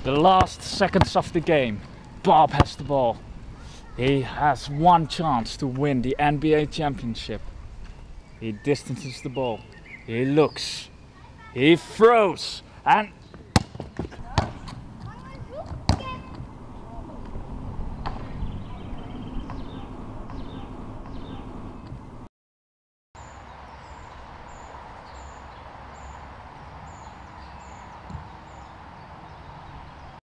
The last seconds of the game. Bob has the ball. He has one chance to win the NBA championship. He distances the ball. He looks. He throws. And